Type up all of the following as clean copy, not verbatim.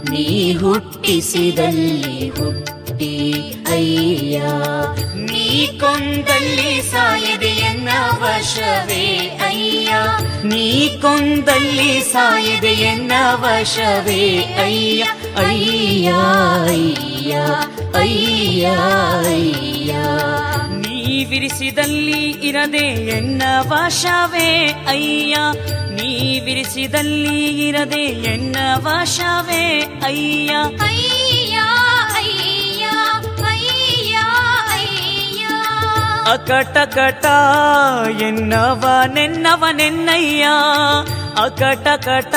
ನೀ ಹುಟ್ಟಿಸಿದಲ್ಲಿ ಹುಟ್ಟಿ ಅಯ್ಯ, ನೀ ಕೊಂದಲ್ಲಿ ಸಾಯದೆ ಎನ್ನ ವಶವೇ ಅಯ್ಯ, ನೀ ಕೊಂದಲ್ಲಿ ಸಾಯದೆ ಎನ್ನ ವಶವೇ ಅಯ್ಯ ಅಯ್ಯ ಅಯ್ಯ ಅಯ್ಯ ಅಯ್ಯ. ನೀ ವಿರಿಸಿದಲ್ಲಿ ಇರದೆ ಎನ್ನ ವಶವೇ ಅಯ್ಯ, ನೀ ವಿರಿಸಿದಲ್ಲಿ ಇರದೆ ಎನ್ನ ವಶವೇ ಅಯ್ಯ ಅಯ್ಯ ಅಯ್ಯ ಅಯ್ಯ ಅಯ್ಯ. ಅಕಟಕಟ ಎನ್ನವನೆನ್ನವನೆನ್ನಯ್ಯ, ಅಕಟಕಟ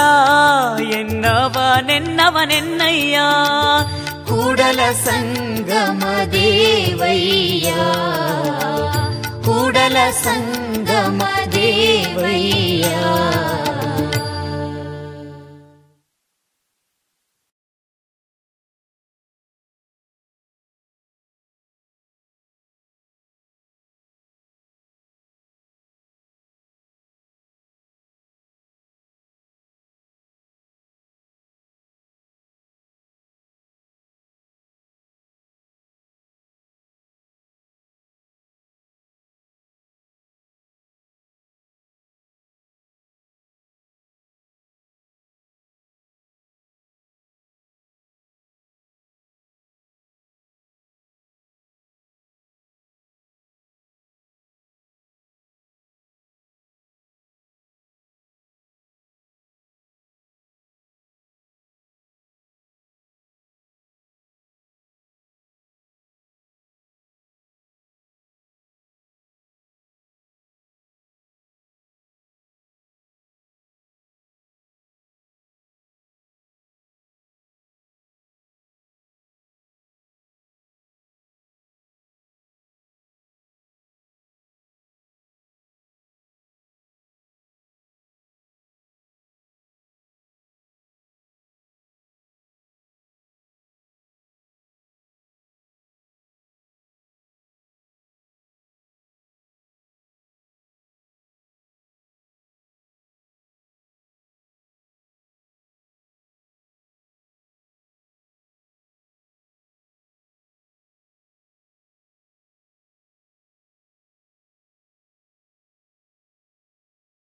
ಎನ್ನವನೆನ್ನವನೆನ್ನಯ್ಯ. ಕೂಡಲ ಸಂಗಮ ದೇವಯ್ಯ, ಕೂಡಲ ಸಂಗಮ ದೇವಯ್ಯ.